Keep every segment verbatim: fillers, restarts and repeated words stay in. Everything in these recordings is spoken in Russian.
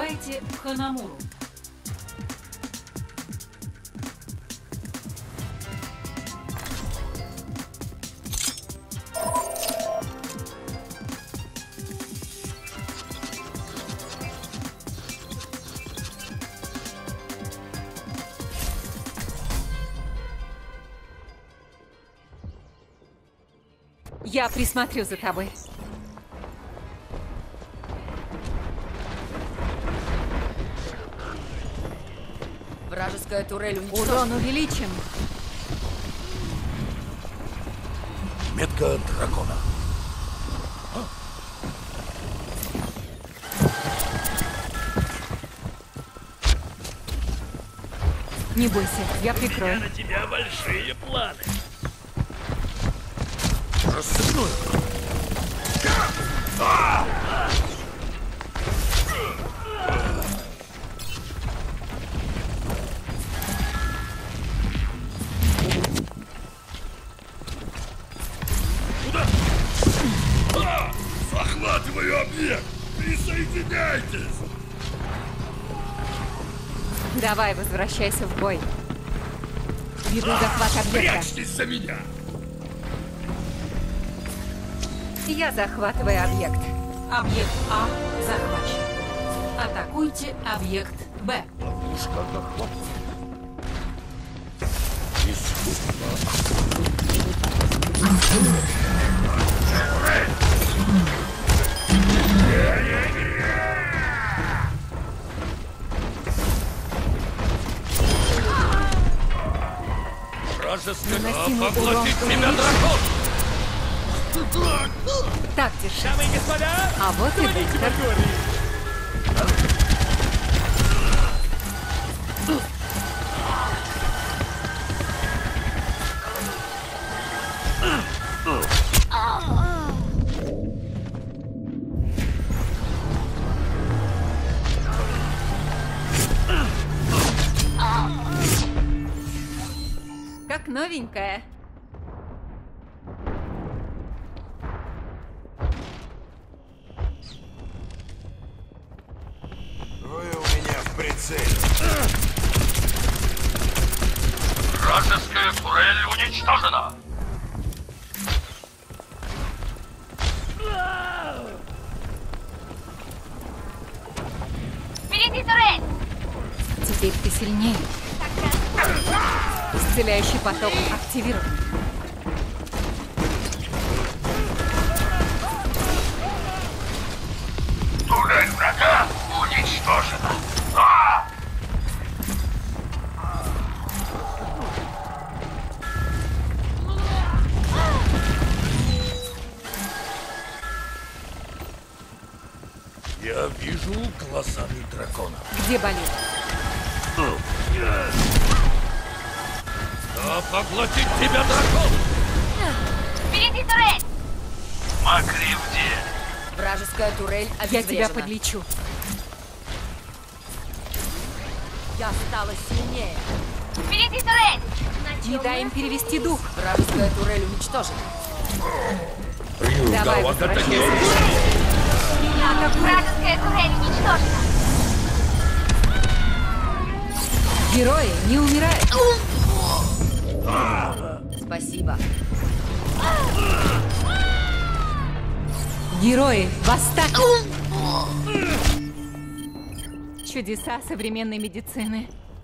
Выбирайте Ханамуру. Я присмотрю за тобой. Вражеская турель уничтожена. Урон увеличен. Метка дракона. Не бойся, я прикрою. У меня на тебя большие планы. Рассыпную. Куда? А! Захватываю объект! Присоединяйтесь! Давай, возвращайся в бой. Веду захват объекта. Прячьтесь за меня! Я захватываю объект. Объект А захвачен. Атакуйте объект Б. Ловушка захватывает. Искусство. Вражеская... Наносимый урон Поглотить тебя, увеличен. дракон! Так, держи. Дамы и господа, А вот и говорите, доктор. Магори. Как новенькая. Вы у меня в прицеле. Вражеская турель уничтожена! Впереди турель! Теперь ты сильнее. Исцеляющий поток активирован. Турель врага уничтожена! А! Я вижу глазами дракона. Где болит? Да поглотить тебя, дракон! Впереди турель! Макри в деле. Вражеская турель Я обезврежена. тебя подлечу. Я стала сильнее. Впереди турель! Не дай им перевести дух. Вражеская турель уничтожена. Давай, вот это возвращайся. Вражеская турель уничтожена! Герои не умирают. Спасибо. Герои восстать. Чудеса современной медицины.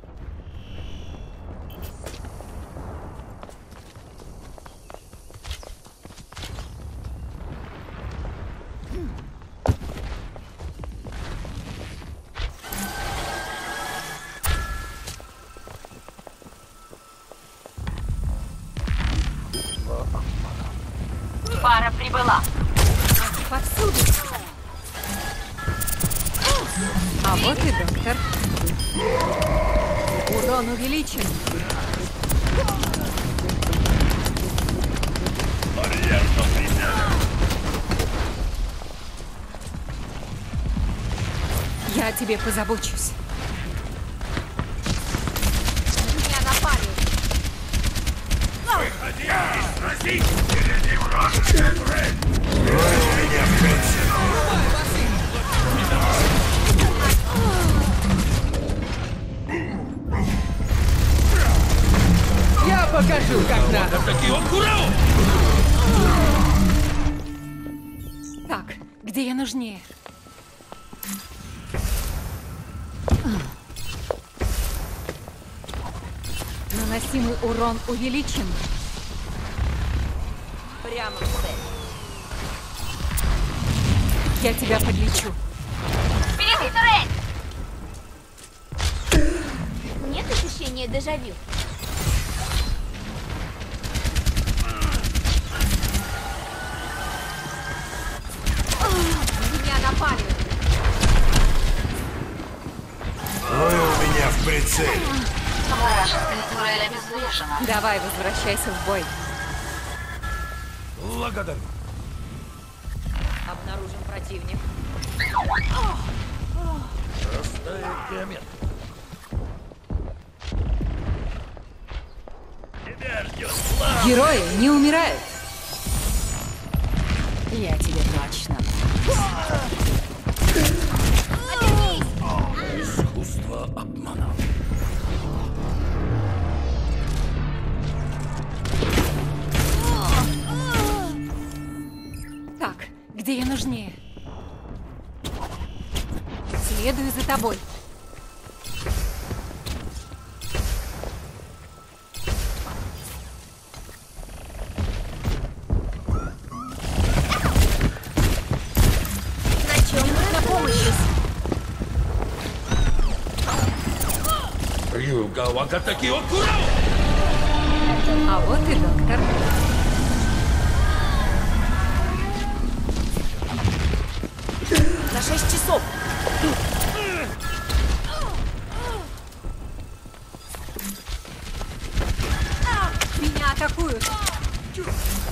Пара прибыла! Повсюду. А вот и доктор. Урон увеличен. Барьер поврежден. Я о тебе позабочусь. Меня напали! Выходи и сразись! Впереди вражеская турель! Вы у меня в прицеле. покажу, как надо. Так, где я нужнее? Наносимый урон увеличен. Прямо в цель. Я тебя подлечу. Впереди турель! Нет ощущения дежавю? Меня напали. Трое у меня в прицеле. Вражеская турель обезврежена. Давай, возвращайся в бой. Благодарю. Обнаружен противник. Простая геометрия. Тебя ждет слава. Герои не умирают. Я тебе точно. Искусство обмана. Так, где я нужнее? Следую за тобой. На чем нужна помощь? Рюга Вакатаки Окурао! А вот и доктор. За шесть часов. Меня атакуют.